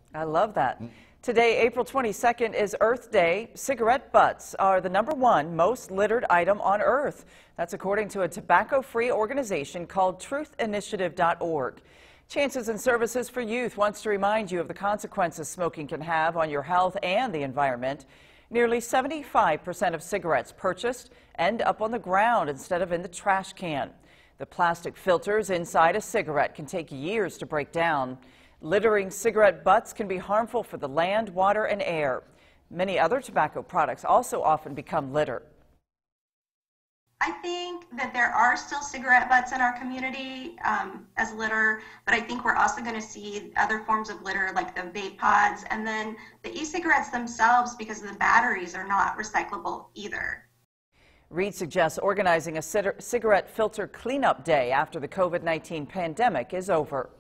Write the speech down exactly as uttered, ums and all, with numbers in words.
I love that. Today, April twenty-second, is Earth Day. Cigarette butts are the number one most littered item on Earth. That's according to a tobacco-free organization called truth initiative dot org. Chances and Services for Youth wants to remind you of the consequences smoking can have on your health and the environment. Nearly seventy-five percent of cigarettes purchased end up on the ground instead of in the trash can. The plastic filters inside a cigarette can take years to break down. Littering cigarette butts can be harmful for the land, water, and air. Many other tobacco products also often become litter. I think that there are still cigarette butts in our community um, as litter, but I think we're also going to see other forms of litter like the vape pods, and then the e-cigarettes themselves, because the batteries are not recyclable either. Reed suggests organizing a cigarette filter cleanup day after the COVID nineteen pandemic is over.